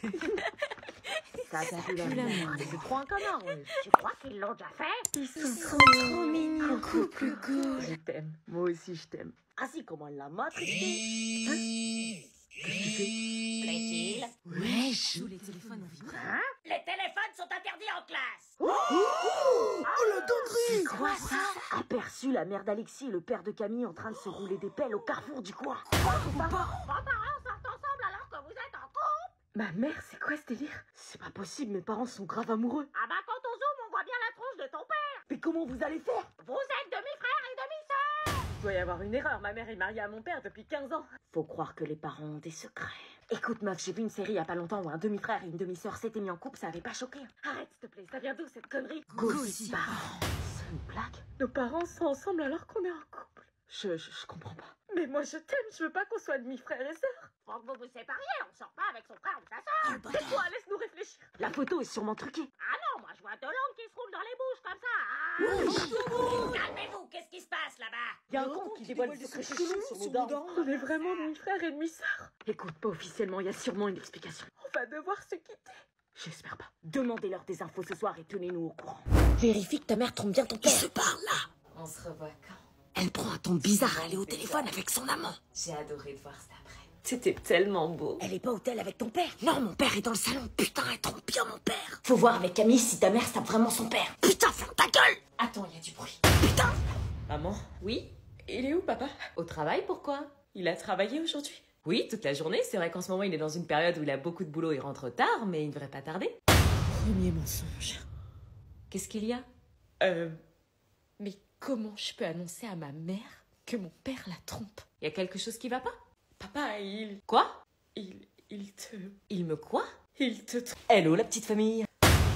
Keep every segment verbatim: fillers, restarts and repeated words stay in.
Ça, ça pue la merde. C'est trop un connard, ouais. Tu crois qu'ils l'ont déjà fait? Ils sont trop, trop mignons. coucou, coucou. Je t'aime. Moi aussi, je t'aime. Ah si, comment elle l'a matrixé? Hein? Qu'est-ce que tu fais? Plaît-il? Ouais, joue les téléphones ont vibré. Hein? Les téléphones sont interdits en classe. Oh, oh, la dinguerie! C'est quoi ça? Aperçu la mère d'Alexis et le père de Camille en train de se rouler des pelles au carrefour du coin. Vos parents sortent ensemble alors que vous êtes en couple? Ma mère, c'est quoi ce délire? C'est pas possible, mes parents sont grave amoureux. Ah bah quand on zoome, on voit bien la tronche de ton père. Mais comment vous allez faire? Vous êtes demi-frère et demi-sœur. Il doit y avoir une erreur, ma mère est mariée à mon père depuis quinze ans. Faut croire que les parents ont des secrets. Écoute meuf, j'ai vu une série il y a pas longtemps où un demi-frère et une demi-sœur s'étaient mis en couple, ça avait pas choqué. Arrête s'il te plaît, ça vient d'où cette connerie? Gossip parents. C'est une blague? Nos parents sont ensemble alors qu'on est en couple. Je, je, je comprends pas. Mais moi je t'aime, je veux pas qu'on soit demi-frère et sœur. Faut que vous vous sépariez, on sort pas avec son frère ou sa sœur. Tais-toi, laisse-nous réfléchir. La photo est sûrement truquée. Ah non, moi je vois deux langues qui se roulent dans les bouches comme ça. Ah. Calmez-vous, qu'est-ce qui se passe là-bas? Il y a un compte qui dévoile des secrets chelous sur nos dents. On est vraiment demi-frère et demi-sœur. Écoute, pas officiellement, il y a sûrement une explication. On va devoir se quitter. J'espère pas. Demandez-leur des infos ce soir et tenez-nous au courant. Vérifie que ta mère trompe bien ton père. Ils se parlent là. On se revoit quand? Elle prend un ton bizarre à aller au téléphone avec son amant. J'ai adoré te voir cet après. C'était tellement beau. Elle est pas au tel avec ton père? Non, mon père est dans le salon. Putain, elle trompe bien mon père. Faut voir avec Camille si ta mère tape vraiment son père. Putain, ferme ta gueule. Attends, il y a du bruit. Putain. Maman? Oui? Il est où, papa? Au travail, pourquoi? Il a travaillé aujourd'hui? Oui, toute la journée. C'est vrai qu'en ce moment, il est dans une période où il a beaucoup de boulot et rentre tard, mais il ne devrait pas tarder. Premier mensonge. Qu'est-ce qu'il y a? Euh... Mais comment je peux annoncer à ma mère que mon père la trompe? Il y a quelque chose qui va pas? Papa, il... Quoi? Il... il te... Il me quoi? Il te... Hello, la petite famille.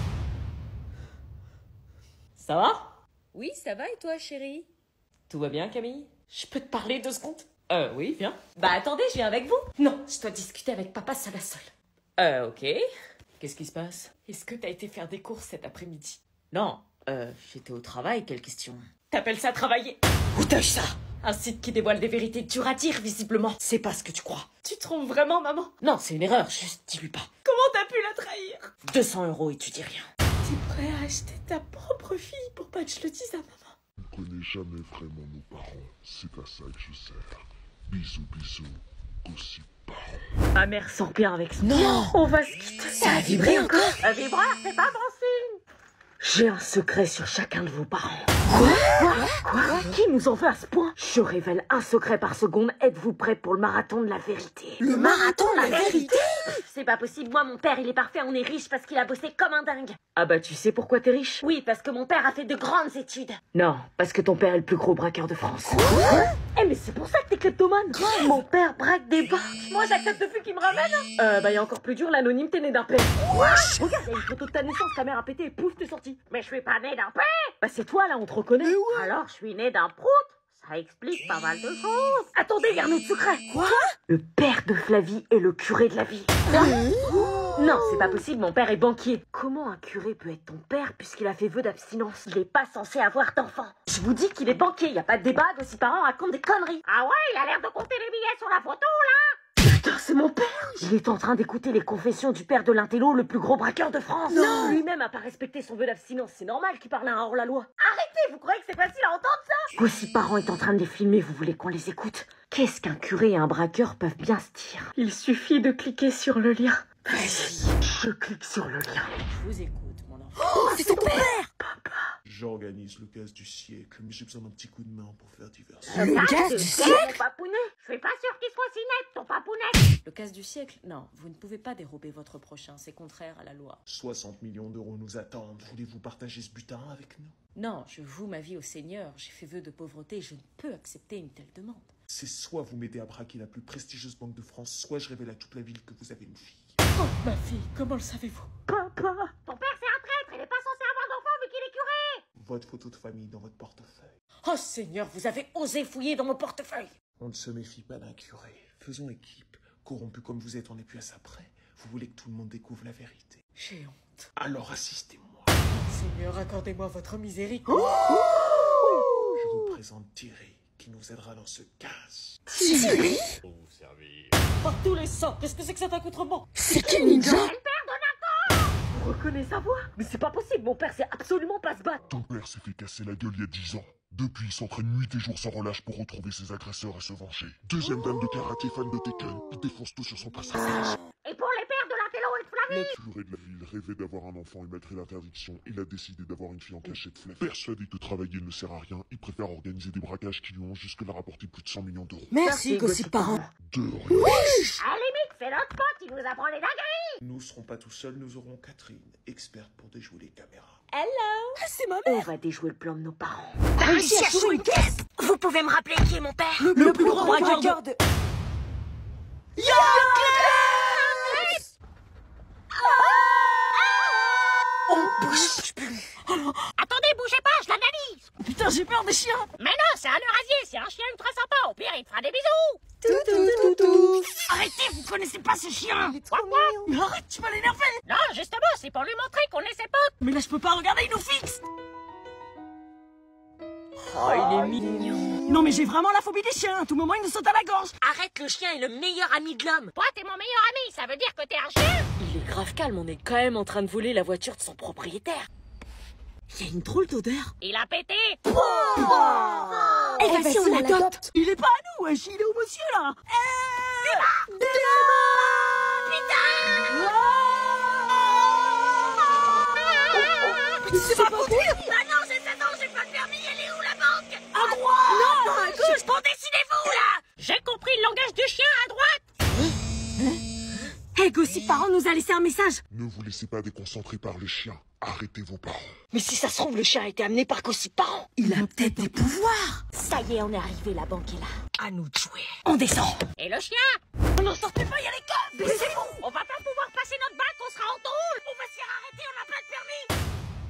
Ça va? Oui, ça va et toi, chérie? Tout va bien, Camille? Je peux te parler deux secondes? Euh, oui, viens. Bah attendez, je viens avec vous. Non, je dois discuter avec papa seul à seul. Euh, ok. Qu'est-ce qui se passe? Est-ce que t'as été faire des courses cet après-midi? Non, euh, j'étais au travail, quelle question? T'appelles ça travailler? Où t'as eu ça? Un site qui dévoile des vérités dures à dire, visiblement. C'est pas ce que tu crois. Tu trompes vraiment, maman? Non, c'est une erreur, juste dis-lui pas. Comment t'as pu la trahir? deux cents euros et tu dis rien. T'es prêt à acheter ta propre fille pour pas que je le dise à maman? On ne connaît jamais vraiment nos parents. C'est à ça que je sers. Bisous, bisous. Gossip parents. Ma mère sort bien avec ça. Non. On va se quitter. Ça a vibré encore? Un vibreur, c'est pas bon signe. J'ai un secret sur chacun de vos parents. Quoi? Quoi? Qui nous en veut à ce point? Je révèle un secret par seconde. Êtes-vous prêts pour le marathon de la vérité? Le marathon, la vérité? C'est pas possible. Moi, mon père, il est parfait. On est riche parce qu'il a bossé comme un dingue. Ah bah, tu sais pourquoi t'es riche? Oui, parce que mon père a fait de grandes études. Non, parce que ton père est le plus gros braqueur de France. Quoi? Eh, mais c'est pour ça que t'es kleptomane. Mon père braque des banques. Moi, j'accepte plus qu'il me ramène. Euh, bah, y a encore plus dur, l'anonyme, t'es né d'un père. Regarde, y a une photo de ta naissance, ta mère a pété et pouf, t'es sorti. Mais je suis pas née d'un père. Bah, c'est toi, là, on te reconnaît. Alors je suis née d'un prout. Ça explique pas mal de choses. Attendez, y a un autre secret. Quoi? Le père de Flavie est le curé de la vie. Non, c'est pas possible, mon père est banquier. Comment un curé peut être ton père puisqu'il a fait vœu d'abstinence? Il est pas censé avoir d'enfant. Je vous dis qu'il est banquier, y a pas de débat, vos parents racontent des conneries. Ah ouais, il a l'air de compter les billets sur la photo là. Putain, c'est mon père. Il est en train d'écouter les confessions du père de l'intello, le plus gros braqueur de France. Non. Lui-même a pas respecté son vœu d'abstinence, c'est normal qu'il parle à un hors-la-loi. Arrêtez, vous croyez que c'est facile à entendre ça? Voici parents est en train de les filmer, vous voulez qu'on les écoute? Qu'est-ce qu'un curé et un braqueur peuvent bien se dire? Il suffit de cliquer sur le lien. Vas-y, je clique sur le lien. Je vous écoute, mon enfant. Oh, c'est ton père! Papa. J'organise le gaz du siècle, mais j'ai besoin d'un petit coup de main pour faire diversion. Le gaz du siècle? Mon papounet. Je suis pas sûre qu'il soit si net, ton papounet. Le casse du siècle? Non, vous ne pouvez pas dérober votre prochain, c'est contraire à la loi. soixante millions d'euros nous attendent. Voulez-vous partager ce butin avec nous? Non, je voue ma vie au Seigneur, j'ai fait vœu de pauvreté, je ne peux accepter une telle demande. C'est soit vous m'aidez à braquer la plus prestigieuse banque de France, soit je révèle à toute la ville que vous avez une fille. Oh, ma fille, comment le savez-vous? Papa. Ton père c'est un traître, il est pas censé avoir d'enfant vu qu'il est curé. Votre photo de famille dans votre portefeuille. Oh Seigneur, vous avez osé fouiller dans mon portefeuille. On ne se méfie pas d'un curé. Faisons équipe. Corrompu comme vous êtes, on n'est plus à ça près. Vous voulez que tout le monde découvre la vérité. J'ai honte. Alors assistez-moi. Seigneur, accordez-moi votre miséricorde. Je vous présente Thierry, qui nous aidera dans ce casse. Thierry? Vous servir. Par tous les sangs, qu'est-ce que c'est que cet accoutrement? C'est qui Ninja? Vous reconnaissez sa voix? Mais c'est pas possible, mon père sait absolument pas se battre. Ton père s'est fait casser la gueule il y a dix ans. Depuis, il s'entraîne nuit et jour sans relâche pour retrouver ses agresseurs et se venger. Deuxième dan de karaté, fan de Tekken, il défonce tout sur son passage. Et pour les pères de l'intello et de Flavie? Le curé de la ville rêvait d'avoir un enfant et malgré l'interdiction, il a décidé d'avoir une fille en cachette Flavie. Persuadé que travailler ne sert à rien, il préfère organiser des braquages qui lui ont jusque-là rapporté plus de cent millions d'euros. Merci, Gossip Parent. De rien. À la limite, c'est notre pote qui nous apprend les dingueries. Nous serons pas tout seuls, nous aurons Catherine, experte pour déjouer les caméras. Hello. Ah, c'est ma On mère. va déjouer le plan de nos parents. T'as réussi à jouer une pièce? Vous pouvez me rappeler qui est mon père? Le, le plus gros braqueur de... Yo On bouge plus. Attendez, bougez pas, je l'analyse. Putain, j'ai peur des chiens. Mais non, c'est un eurasier, c'est un chien ultra sympa. Au pire, il te fera des bisous. Tout, tout, tout, tout. Arrêtez, vous connaissez pas ce chien. Quoi, quoi? Mais arrête, tu vas l'énerver. Non, justement, c'est pour lui montrer qu'on est ses potes. Mais là, je peux pas regarder, il nous fixe. Oh, il est mignon. Non, mais j'ai vraiment la phobie des chiens. À tout moment, ils nous sautent à la gorge. Arrête, le chien est le meilleur ami de l'homme. Toi, t'es mon meilleur ami, ça veut dire que t'es un chien. Il est grave calme, on est quand même en train de voler la voiture de son propriétaire. Il y a une drôle d'odeur. Il a pété. Eh ben, si on l'adopte. Il est pas à nous, wesh, il est au monsieur, là. Eh Putain. C'est pas possible. Ah non, j'ai sept ans, j'ai pas de permis, elle est où la banque? À droite. Non, à gauche. Bon, décidez-vous, là. J'ai compris le langage du chien à droite. Hey, Gossip Parent nous a laissé un message. Ne vous laissez pas déconcentrer par le chien. Arrêtez vos parents. Mais si ça se trouve, le chien a été amené par Gossip Parent. Il a peut-être des pouvoirs. Ça y est, on est arrivé, la banque est là. À nous de jouer. On descend. Et le chien? Non, sortez pas, il y a les coffres. Laissez-vous. On va pas pouvoir passer notre bac, on sera en tôle. On va se faire arrêter, on n'a pas de permis.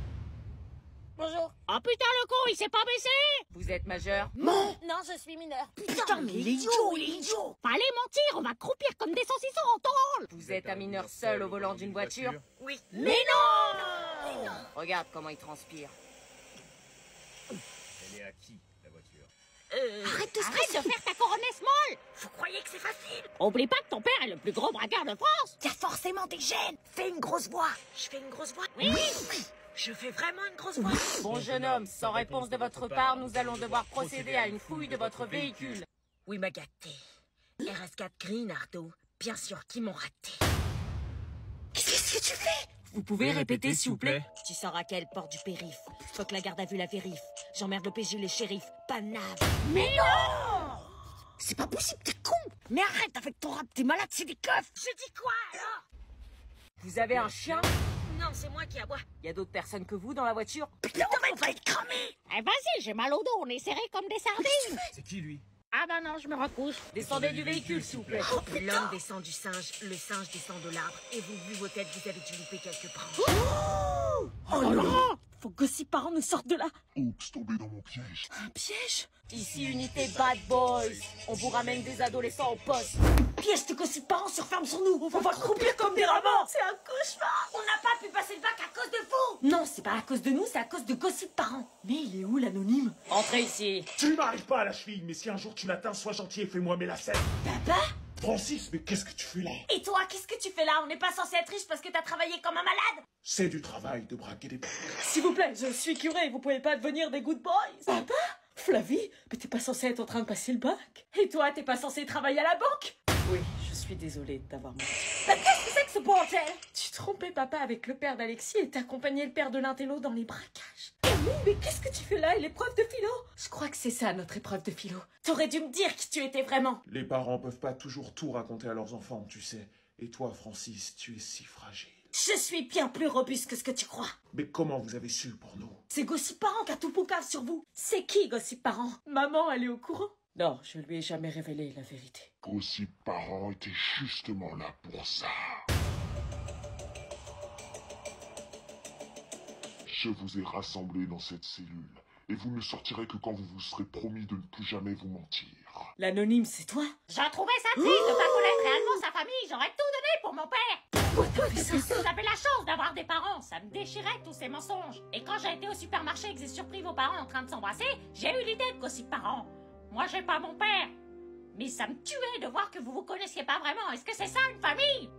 Bonjour. Oh putain, le con, il s'est pas baissé. Vous êtes majeur? Non, je suis mineur. Putain, mais il est idiot, il est idiot. Fallait mentir, on va croupir comme des saucissons en tôle. Vous êtes un mineur seul au volant d'une voiture? Oui. Mais non. Regarde comment il transpire. Elle est à qui, la voiture? Euh, Arrête de faire ta coronée small. vous croyez que c'est facile? Oublie pas que ton père est le plus gros braqueur de France. Il y a forcément des gènes. Fais une grosse voix. Je fais une grosse voix? Oui. Je fais vraiment une grosse voix. Bon jeune homme, sans réponse de votre part, nous allons devoir procéder à une fouille de votre véhicule. Oui, ma gâtée. R S quatre Green, Ardo. Bien sûr qu'ils m'ont raté. Qu'est-ce que tu fais? Vous pouvez répéter, s'il vous plaît? Tu sors à quelle porte du périph? Faut que la garde à vue la vérifie. J'emmerde le P J, les shérifs. Pas de nave. Mais non. C'est pas possible, t'es con. Mais arrête avec ton rap, t'es malade, c'est des keufs. Je dis quoi alors? Vous avez un chien? Non, c'est moi qui aboie. Il y a d'autres personnes que vous dans la voiture? Putain, on va être cramés. Eh vas-y, j'ai mal au dos, on est serrés comme des sardines. C'est qui, lui? Ah bah non, je me recouche. Descendez du véhicule, s'il vous plaît. L'homme descend du singe, le singe descend de l'arbre. Et vous, vu vos têtes, vous avez dû louper quelques branches. Oh non. Faut que Gossip Parent nous sorte de là. Oups, tombé dans mon piège. Un piège? Ici, unité Bad Boys. On vous ramène des adolescents au poste. Piège de Gossip Parent se referme sur nous. On va croupir comme des rameaux. C'est un cauchemar. On n'a pas pu passer le bac à cause de vous. Non, c'est pas à cause de nous, c'est à cause de Gossip Parent. Mais il est où l'anonyme? Entrez ici. Tu n'arrives pas à la cheville, mais si un jour tu l'atteins, sois gentil et fais-moi mes lacets. Papa? Francis, mais qu'est-ce que tu fais là? Et toi, qu'est-ce que tu fais là? On n'est pas censé être riche parce que t'as travaillé comme un malade. C'est du travail de braquer des banques. S'il vous plaît, je suis curé, vous pouvez pas devenir des good boys. Papa? Flavie? Mais t'es pas censé être en train de passer le bac? Et toi, t'es pas censé travailler à la banque? Oui, je suis désolée d'avoir menti. Bah, qu'est-ce que c'est que ce bordel? Tu trompais papa avec le père d'Alexis et t'accompagnais le père de l'intello dans les braquages. Camille, mais qu'est-ce que tu fais là? Et l'épreuve de philo? Je crois que c'est ça notre épreuve de philo. T'aurais dû me dire qui tu étais vraiment. Les parents peuvent pas toujours tout raconter à leurs enfants, tu sais. Et toi, Francis, tu es si fragile. Je suis bien plus robuste que ce que tu crois. Mais comment vous avez su pour nous? C'est Gossip Parent qui a tout poucave sur vous. C'est qui Gossip Parent? Maman, elle est au courant? Non, je lui ai jamais révélé la vérité. Gossip Parent était justement là pour ça. Je vous ai rassemblés dans cette cellule, et vous ne sortirez que quand vous vous serez promis de ne plus jamais vous mentir. L'anonyme, c'est toi? J'ai trouvé ça triste de pas connaître réellement sa famille. J'aurais tout donné pour mon père. J'avais la chance d'avoir des parents. Ça me déchirait tous ces mensonges. Et quand j'ai été au supermarché et que j'ai surpris vos parents en train de s'embrasser, j'ai eu l'idée de Gossip Parent. Moi, j'ai pas mon père. Mais ça me tuait de voir que vous vous connaissiez pas vraiment. Est-ce que c'est ça, une famille?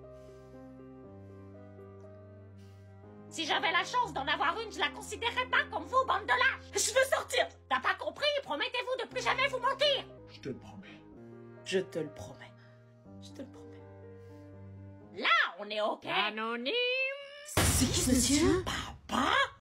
Si j'avais la chance d'en avoir une, je la considérerais pas comme vous, bande de lâches. Je veux sortir. T'as pas compris? Promettez-vous de plus jamais vous mentir. Je te le promets. Je te le promets. Je te le promets. Là, on est OK. Anonyme. C'est qui, monsieur? Papa?